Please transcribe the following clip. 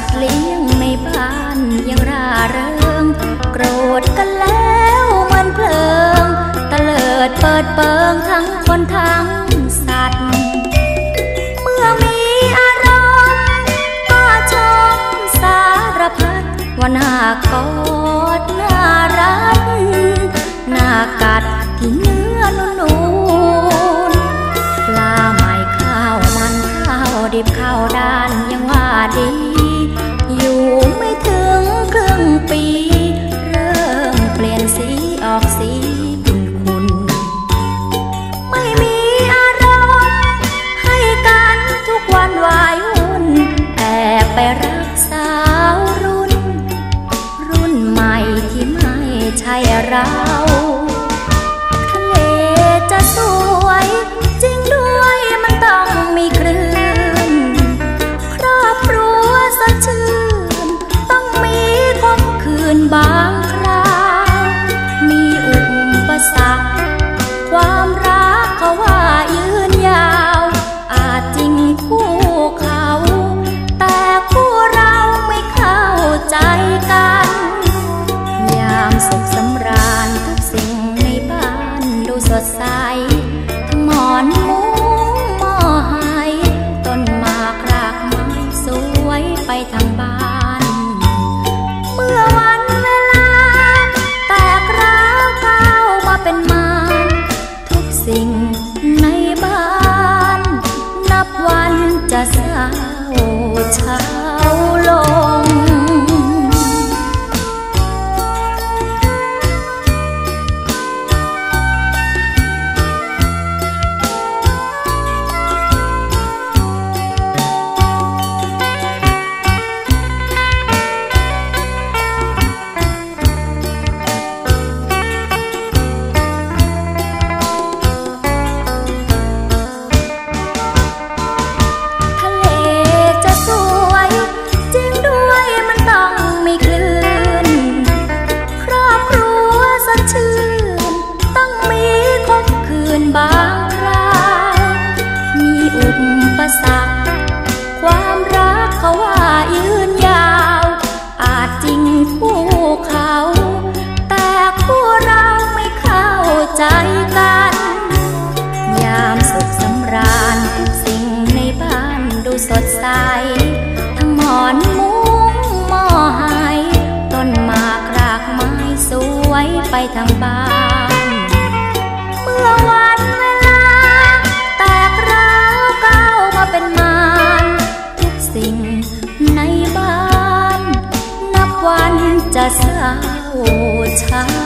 ว์เลี้ยงในบ้านยังร่าเริงโกรธกันแล้วเหมือนเพลิงตะเลิดเปิดเปิงทั้งคนทั้งสัตว์เมื่อมีอารมณ์ก็ชมสารพัดว่าน่ากอดน่ารักน่ากัดที่เนื้อนุ่นๆปลาใหม่ข้าวมันข้าวดิบข้าวด้านยังว่าดีอยู่ไม่ถึงครึ่งปีเริ่มเปลี่ยนสีออกสีขุ่นๆไม่มีอารมณ์ให้กันทุกวันวายวุ่นแอบไปรักสาวรุ่นใหม่ที่ไม่ใช่เราทะเลจะสวยจริงด้วยมันต้องมีคลื่นครอบครัวสดชื่นต้องมีคมคืนบางคราวมีอุปสรรคความรักเขาว่ายืนยาวอาจจริงคู่เขาแต่คู่เราไม่เข้าใจกันยามสุขสำราญทุกสิ่งในบ้านดูสดใสทั้งหมอนมุ้งหม้อหายต้นหมากรากไม้สวยไปทางบ้านเมื่อวันเวลาแตกร้าวก้าวมาเป็นมารทุกสิ่งในบ้านนับวันจะเศร้าเฉาลงบางคราวมีอุปสรรคความรักเขาว่ายืนยาวอาจจริงคู่เขาแต่คู่เราไม่เข้าใจกันยามสุขสำราญทุกสิ่งในบ้านดูสดใสทั้งหมอนมุ้งหม้อหายต้นหมากรากไม้สวยไปทางบ้านเมื่อวันเวลาแตกร้าวก้าวมาเป็นมารทุกสิ่งในบ้านนับวันจะเศร้าเฉา